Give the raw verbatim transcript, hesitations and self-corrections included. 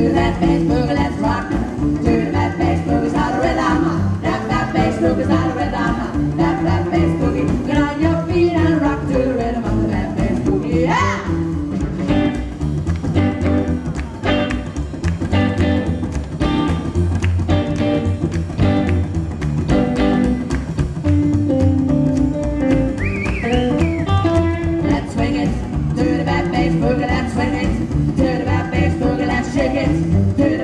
to that bass boogie, let's rock. To that bass boogie's not a rhythm. That that bass boogie's not a rhythm. That that bass boogie, get on your feet and rock to the rhythm of that bass boogie. Yeah! Let's swing it to the back bass boogie, let's swing it to the back bass boogie, let's shake it to